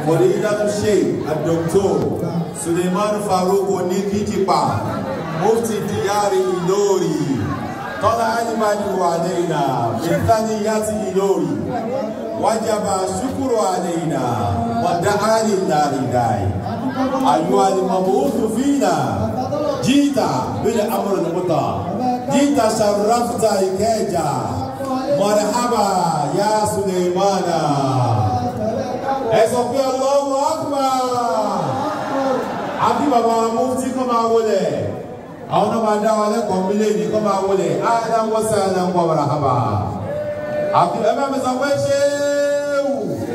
Sheikh Dr. Sulaiman Faruq Onikijipa, Mufti Diyari Ilori, Tola Alimani Waleina, Bintani Yati Ilori, Wajaba Shukuru Aleina, Wada'ali Naridai, Ayuali Mabutu Fina, Jita, Bila Amr Muta, Jita Sharafta Ikeja, Marhaba, Ya Sulaimana. Ẹ̀sọ̀ pé Allahu Akbar. Àbí bàbá Mufti kọ́ máa wọlé. Àwọn náà máa dá wa lẹ́kọ̀ọ́ mílíọ̀nù kọ́ máa wọlé. Ahlan wa sahlan wa marhaba. Àbí ẹ̀fẹ́ mi sọ pé ṣéwù.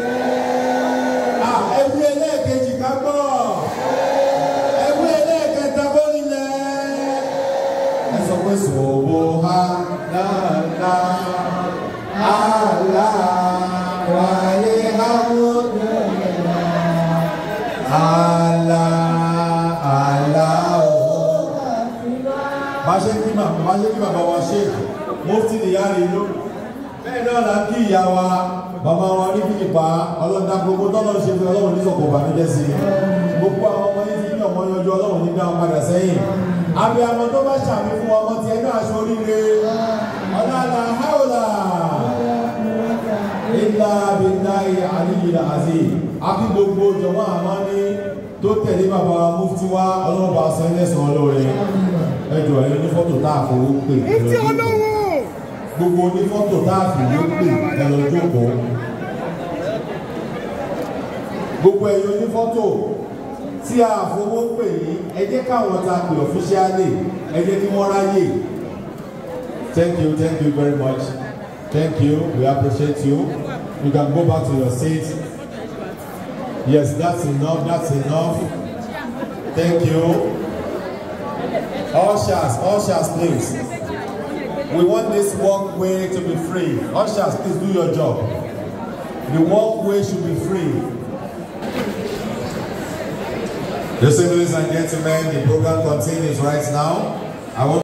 Ẹ̀wú ẹlẹ́ẹ̀kejì ká gbọ́. Ẹ̀wú ẹlẹ́ẹ̀kẹta bó nílẹ̀. Ẹ sọ pé subhanallah. Allah wàlé hamd. Bá ṣe kí bàbá wa Sheikh Mufti Diyari Ilori. Bẹ́ẹ̀ náà la kí ìyá wa bàbá wa Onikijipa ọlọ́dà gbogbo tọ́lọ́ ṣe fi ọlọ́run ní sọ̀kọ̀ bànújẹ́ sí i. Gbogbo àwọn ọmọ yìí ti ní ọmọ yanjú ọlọ́run ní dáhùn padà sẹ́yìn. Àbí àwọn tó bá ṣàmì fún ọmọ tí ẹgbẹ́ aṣọ oríire. Ọ̀làlà haúlà. Illa billahi aliyyil azim. Àbí gbogbo jọ̀wọ́ àmọ́ ní tó tẹ̀lé bàbá Mufti wa ọlọ́run bá sọ ilé sàn lóore. Ẹjọ́ ẹ̀yọ́ ní fọ́tò tá a fowó pè. Gbogbo ní fọ́tò tá a fowó pè ẹ lọ jókòó. Gbogbo ẹ̀yọ́ ní fọ́tò tí a fowó pè yìí ẹ jẹ́ káwọn ta pè ọ̀fíṣíálì ẹ jẹ́ kí wọ́n ráyè. Thank you very much. Thank you, we appreciate you. You can go back to your seat. Yes, that's enough. Thank you. Ushers, please. We want this walkway to be free. Ushers, please do your job. The walkway should be free. Ladies and gentlemen, the program continues right now. I want